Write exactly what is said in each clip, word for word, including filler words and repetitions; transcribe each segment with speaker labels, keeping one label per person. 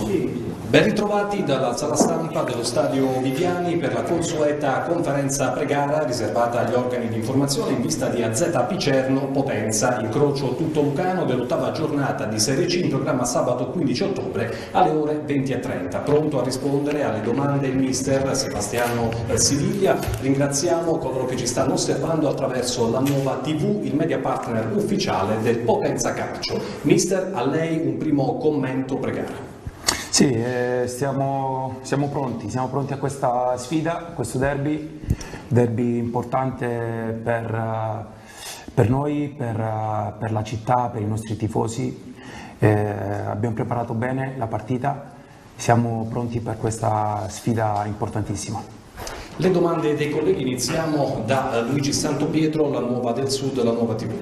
Speaker 1: Ben ritrovati dalla sala stampa dello Stadio Viviani per la consueta conferenza pre-gara riservata agli organi di informazione in vista di A Z Picerno Potenza, incrocio tutto lucano dell'ottava giornata di Serie C in programma sabato quindici ottobre alle ore venti e trenta. Pronto a rispondere alle domande il mister Sebastiano Siviglia. Ringraziamo coloro che ci stanno osservando attraverso la nuova tivù, il media partner ufficiale del Potenza Calcio. Mister, a lei un primo commento pre-gara.
Speaker 2: Sì, eh, stiamo, siamo pronti, siamo pronti a questa sfida, a questo derby, derby importante per, per noi, per, per la città, per i nostri tifosi. Eh, abbiamo preparato bene la partita, siamo pronti per questa sfida importantissima.
Speaker 1: Le domande dei colleghi, iniziamo da Luigi Santopietro, la Nuova del Sud, la Nuova tivù.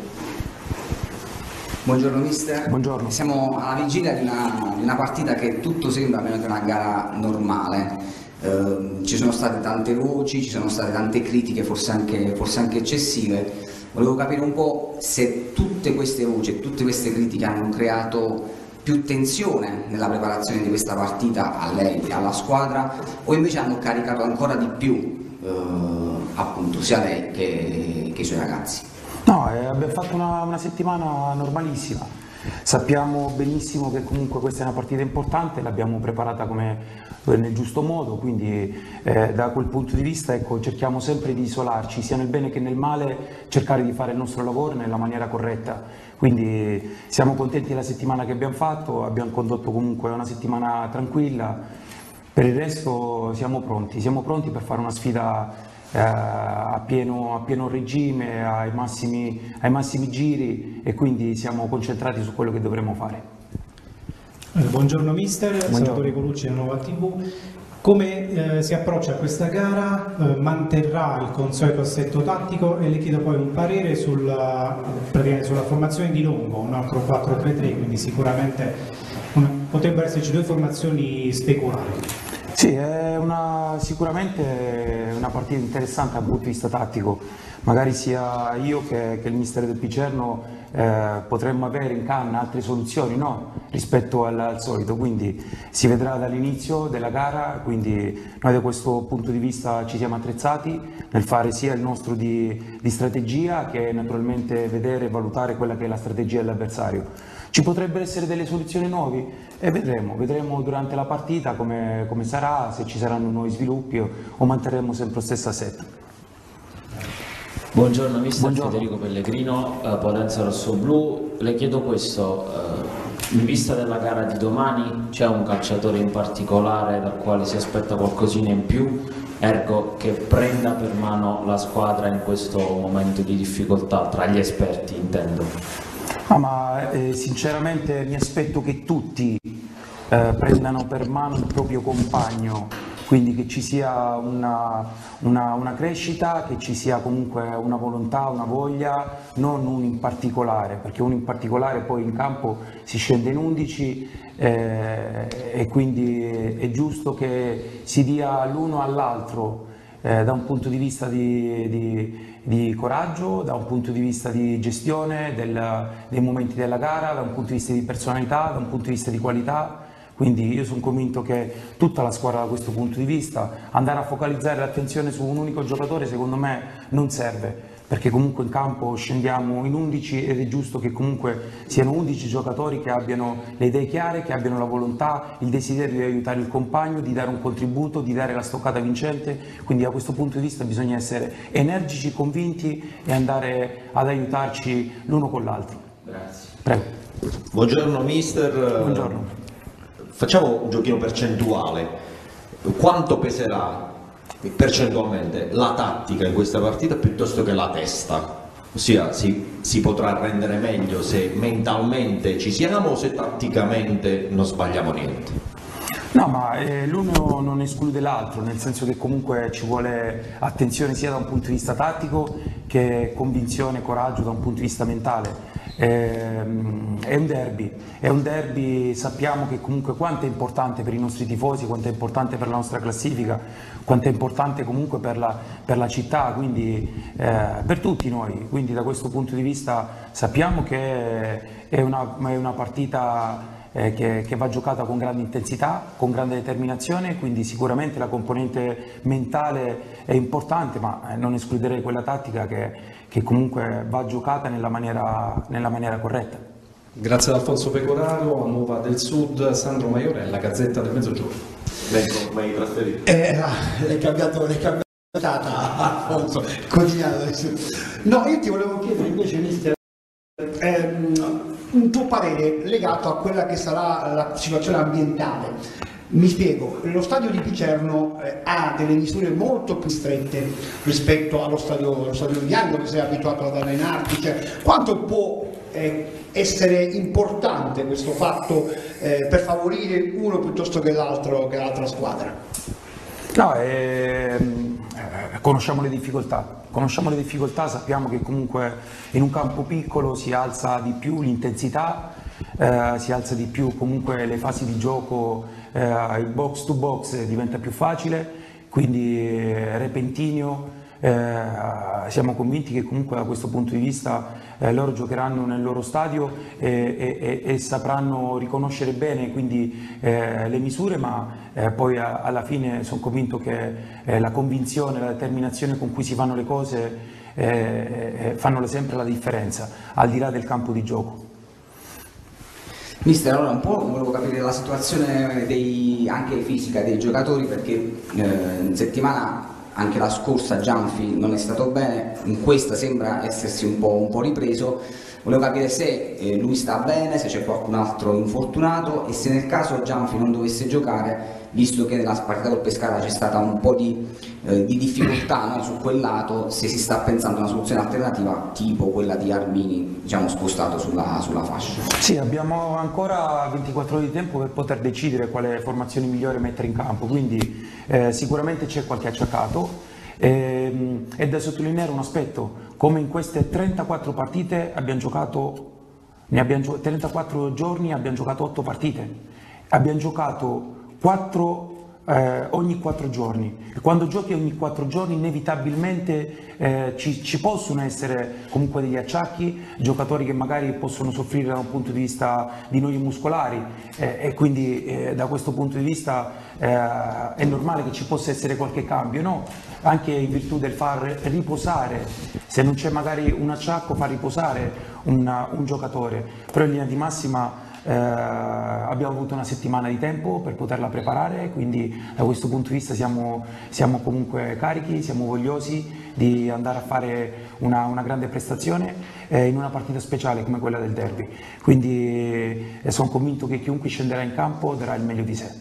Speaker 3: Buongiorno mister.
Speaker 2: Buongiorno.
Speaker 3: Siamo alla vigilia di una, di una partita che tutto sembra meno che una gara normale. Eh, ci sono state tante voci, ci sono state tante critiche, forse anche, forse anche eccessive. Volevo capire un po' se tutte queste voci e tutte queste critiche hanno creato più tensione nella preparazione di questa partita a lei e alla squadra, o invece hanno caricato ancora di più eh, appunto sia lei che, che i suoi ragazzi.
Speaker 2: No, eh, abbiamo fatto una, una settimana normalissima, sappiamo benissimo che comunque questa è una partita importante, l'abbiamo preparata come, nel giusto modo, quindi eh, da quel punto di vista ecco, cerchiamo sempre di isolarci, sia nel bene che nel male, cercare di fare il nostro lavoro nella maniera corretta, quindi siamo contenti della settimana che abbiamo fatto, abbiamo condotto comunque una settimana tranquilla, per il resto siamo pronti, siamo pronti per fare una sfida Eh, a, pieno, a pieno regime, ai massimi, ai massimi giri e quindi siamo concentrati su quello che dovremo fare.
Speaker 4: Buongiorno mister,
Speaker 2: Buongiorno.
Speaker 4: Salvatore Colucci della Nuova tivù. Come eh, si approccia a questa gara? Eh, manterrà il consueto assetto tattico e le chiedo poi un parere sulla, sulla formazione di Longo, un altro quattro tre tre, quindi sicuramente una, potrebbero esserci due formazioni speculari.
Speaker 2: Sì, è una, sicuramente una partita interessante dal punto di vista tattico, magari sia io che, che il mister del Picerno eh, potremmo avere in canna altre soluzioni no? rispetto al, al solito, quindi si vedrà dall'inizio della gara, quindi noi da questo punto di vista ci siamo attrezzati nel fare sia il nostro di, di strategia che naturalmente vedere e valutare quella che è la strategia dell'avversario. Ci potrebbero essere delle soluzioni nuove e vedremo, vedremo durante la partita come, come sarà, se ci saranno nuovi sviluppi o, o manterremo sempre lo stesso assetto.
Speaker 5: Buongiorno mister,
Speaker 2: Buongiorno.
Speaker 5: Federico Pellegrino, eh, Potenza Rossoblu. Le chiedo questo, eh, in vista della gara di domani c'è un calciatore in particolare dal quale si aspetta qualcosina in più, ergo che prenda per mano la squadra in questo momento di difficoltà, tra gli esperti intendo?
Speaker 2: Ah, ma eh, sinceramente mi aspetto che tutti eh, prendano per mano il proprio compagno, quindi che ci sia una, una, una crescita, che ci sia comunque una volontà, una voglia, non un in particolare, perché un in particolare poi in campo si scende in undici eh, e quindi è giusto che si dia l'uno all'altro eh, da un punto di vista di, di di coraggio, da un punto di vista di gestione del, dei momenti della gara, da un punto di vista di personalità, da un punto di vista di qualità, quindi io sono convinto che tutta la squadra da questo punto di vista, andare a focalizzare l'attenzione su un unico giocatore secondo me non serve, perché comunque in campo scendiamo in undici ed è giusto che comunque siano undici giocatori che abbiano le idee chiare, che abbiano la volontà, il desiderio di aiutare il compagno, di dare un contributo, di dare la stoccata vincente, quindi da questo punto di vista bisogna essere energici, convinti e andare ad aiutarci l'uno con l'altro.
Speaker 5: Grazie.
Speaker 2: Prego.
Speaker 6: Buongiorno mister.
Speaker 2: Buongiorno.
Speaker 6: Facciamo un giochino percentuale. Quanto peserà percentualmente la tattica in questa partita piuttosto che la testa? Ossia si, si potrà rendere meglio se mentalmente ci siamo o se tatticamente non sbagliamo niente?
Speaker 2: No, ma eh, l'uno non esclude l'altro, nel senso che comunque ci vuole attenzione sia da un punto di vista tattico che convinzione, coraggio da un punto di vista mentale. Eh, è un derby, è un derby, sappiamo che comunque quanto è importante per i nostri tifosi, quanto è importante per la nostra classifica, quanto è importante comunque per la, per la città, quindi eh, per tutti noi, quindi da questo punto di vista sappiamo che è una, è una partita eh, che, che va giocata con grande intensità, con grande determinazione, quindi sicuramente la componente mentale è importante, ma non escluderei quella tattica che, che comunque va giocata nella maniera, nella maniera corretta.
Speaker 1: Grazie ad Alfonso Pecoraro, a Nuova del Sud, Sandro Maiorella, Gazzetta del Mezzogiorno.
Speaker 6: Vengo, mai trasferito?
Speaker 7: Eh, l'hai cambiato, l'hai cambiato Alfonso, quotidiano. No, io ti volevo chiedere invece, mister, ehm, un tuo parere legato a quella che sarà la situazione ambientale. Mi spiego, lo stadio di Picerno eh, ha delle misure molto più strette rispetto allo stadio, allo stadio Viviani, dove sei abituato ad allenarti, cioè, quanto può eh, essere importante questo fatto eh, per favorire uno piuttosto che l'altro, che l'altra squadra?
Speaker 2: No, ehm, eh, conosciamo le difficoltà, conosciamo le difficoltà, sappiamo che comunque in un campo piccolo si alza di più l'intensità, eh, si alza di più comunque le fasi di gioco, eh, il box to box diventa più facile, quindi eh, repentinio. Eh, siamo convinti che comunque da questo punto di vista eh, loro giocheranno nel loro stadio e, e, e sapranno riconoscere bene quindi eh, le misure, ma eh, poi a, alla fine sono convinto che eh, la convinzione, la determinazione con cui si fanno le cose eh, eh, fanno sempre la differenza, al di là del campo di gioco.
Speaker 3: Mister, allora un po' volevo capire la situazione dei, anche fisica dei giocatori, perché eh, in settimana anche la scorsa Gianfi non è stato bene, in questa sembra essersi un po', un po' ripreso. Volevo capire se eh, lui sta bene, se c'è qualcun altro infortunato e se nel caso Gianfi non dovesse giocare, visto che nella partita col Pescara c'è stata un po' di, eh, di difficoltà, no, su quel lato, se si sta pensando a una soluzione alternativa tipo quella di Armini, diciamo, spostato sulla, sulla fascia.
Speaker 2: Sì, abbiamo ancora ventiquattro ore di tempo per poter decidere quale formazione migliore mettere in campo, quindi eh, sicuramente c'è qualche acciaccato. E, è da sottolineare un aspetto: come in queste trentaquattro partite abbiamo giocato, ne abbiamo, trentaquattro giorni abbiamo giocato otto partite, abbiamo giocato quattro eh, ogni quattro giorni. E quando giochi ogni quattro giorni inevitabilmente eh, ci, ci possono essere comunque degli acciacchi, giocatori che magari possono soffrire da un punto di vista di noie muscolari eh, e quindi eh, da questo punto di vista eh, è normale che ci possa essere qualche cambio, no? Anche in virtù del far riposare, se non c'è magari un acciacco, far riposare un, un giocatore, però in linea di massima Eh, abbiamo avuto una settimana di tempo per poterla preparare, quindi da questo punto di vista siamo, siamo comunque carichi, siamo vogliosi di andare a fare una, una grande prestazione eh, in una partita speciale come quella del derby, quindi eh, sono convinto che chiunque scenderà in campo darà il meglio di sé.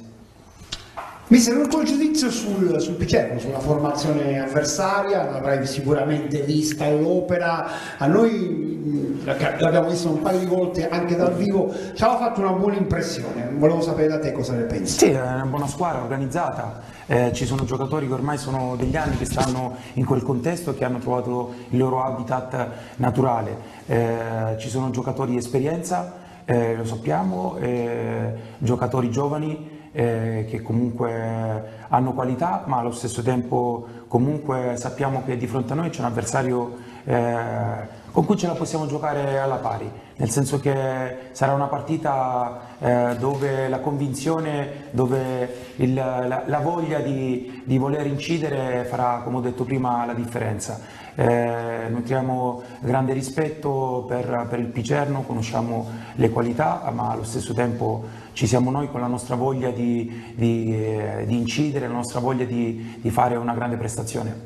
Speaker 7: Mister, un tuo giudizio sul, sul Picerno, sulla formazione avversaria, l'avrai sicuramente vista all'opera, a noi l'abbiamo visto un paio di volte anche dal vivo, ci aveva fatto una buona impressione, volevo sapere da te cosa ne pensi.
Speaker 2: Sì, è una buona squadra, organizzata, eh, ci sono giocatori che ormai sono degli anni che stanno in quel contesto e che hanno trovato il loro habitat naturale, eh, ci sono giocatori di esperienza, eh, lo sappiamo, eh, giocatori giovani, Eh, che comunque hanno qualità, ma allo stesso tempo comunque sappiamo che di fronte a noi c'è un avversario eh, con cui ce la possiamo giocare alla pari, nel senso che sarà una partita eh, dove la convinzione, dove il, la, la voglia di, di voler incidere farà, come ho detto prima, la differenza. Eh, nutriamo grande rispetto per, per il Picerno, conosciamo le qualità, ma allo stesso tempo ci siamo noi con la nostra voglia di, di, eh, di incidere, la nostra voglia di, di fare una grande prestazione.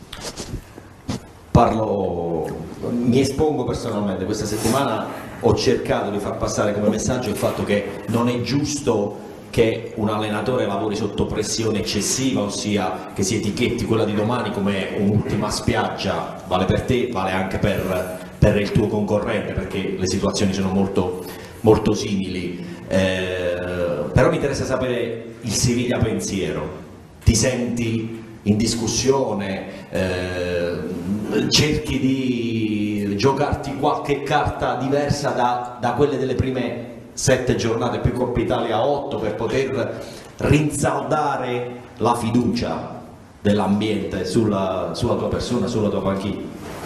Speaker 6: Parlo, mi espongo personalmente, questa settimana ho cercato di far passare come messaggio il fatto che non è giusto che un allenatore lavori sotto pressione eccessiva, ossia che si etichetti quella di domani come un'ultima spiaggia, vale per te, vale anche per, per il tuo concorrente, perché le situazioni sono molto, molto simili. Eh, però mi interessa sapere il Siviglia pensiero, ti senti in discussione, eh, cerchi di giocarti qualche carta diversa da, da quelle delle prime sette giornate più Coppa Italia a otto per poter rinsaldare la fiducia dell'ambiente sulla, sulla tua persona, sulla tua panchina?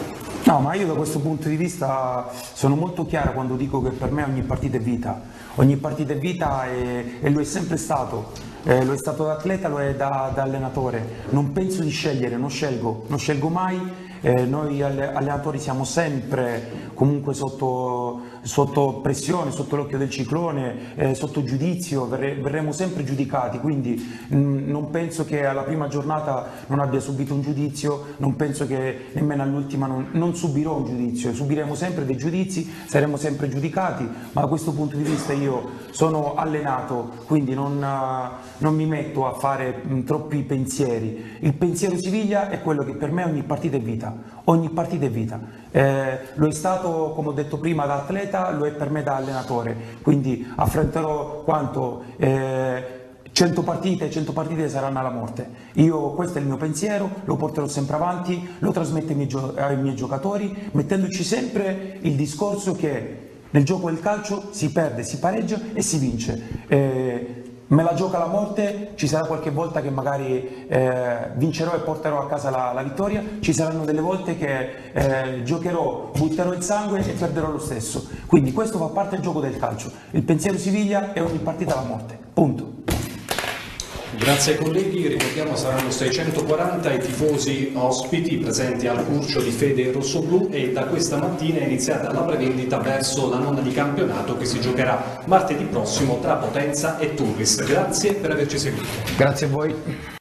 Speaker 2: No, ma io da questo punto di vista sono molto chiaro quando dico che per me ogni partita è vita, ogni partita è vita e, e lo è sempre stato, eh, lo è stato da atleta, lo è da, da allenatore, non penso di scegliere, non scelgo, non scelgo mai. Eh, noi allenatori siamo sempre comunque sotto, sotto pressione, sotto l'occhio del ciclone, eh, sotto giudizio, verre, verremo sempre giudicati, quindi mh, non penso che alla prima giornata non abbia subito un giudizio, non penso che nemmeno all'ultima non, non subirò un giudizio, subiremo sempre dei giudizi, saremo sempre giudicati, ma da questo punto di vista io sono allenato, quindi non, non mi metto a fare mh, troppi pensieri. Il pensiero Siviglia è quello che per me ogni partita è vita. Ogni partita è vita, eh, lo è stato, come ho detto prima, da atleta, lo è per me da allenatore, quindi affronterò quanto eh, cento partite, cento partite saranno alla morte. Io, questo è il mio pensiero, lo porterò sempre avanti, lo trasmetto ai miei, gio- ai miei giocatori, mettendoci sempre il discorso che nel gioco del calcio si perde, si pareggia e si vince. Eh, Me la gioca la morte, ci sarà qualche volta che magari eh, vincerò e porterò a casa la, la vittoria, ci saranno delle volte che eh, giocherò, butterò il sangue e perderò lo stesso. Quindi questo fa parte del gioco del calcio. Il pensiero Siviglia è ogni partita la morte. Punto.
Speaker 1: Grazie ai colleghi, ricordiamo saranno seicentoquaranta i tifosi ospiti presenti al Curcio di Fede Rossoblu e da questa mattina è iniziata la prevendita verso la nona di campionato che si giocherà martedì prossimo tra Potenza e Turris. Grazie per averci seguito.
Speaker 2: Grazie a voi.